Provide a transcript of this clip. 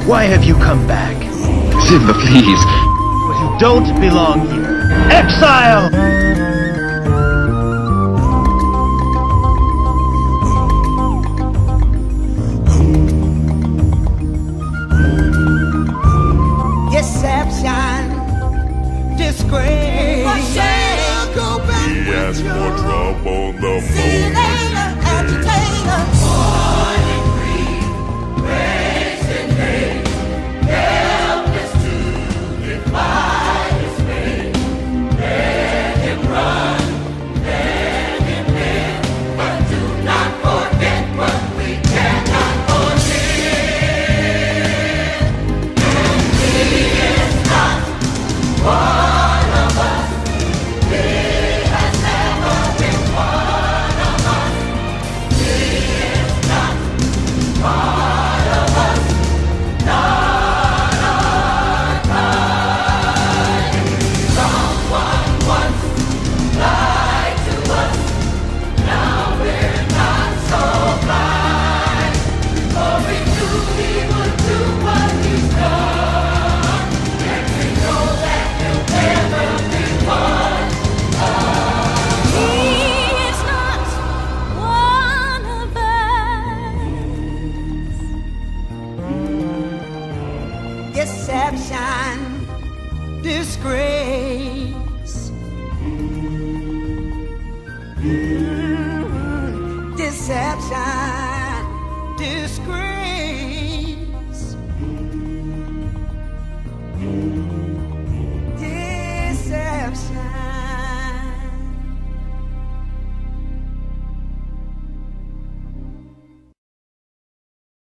Why have you come back? Simba, please. You don't belong here. Exile! Deception, disgrace. For shame, go back. He asked for trouble the moment. See you later, agitator. Born and free, raised in hate, helpless to defy his fate. Let him run, let him live, but do not forget what we cannot forget. He is not one of us. He has never been one of us. He is not part of us. Not our kind. Someone once lied to us. Now we're not so blind. For we knew he would do what he's done. And we know that he'll never be one. He is not one of us. Deception, disgrace. Deception, disgrace.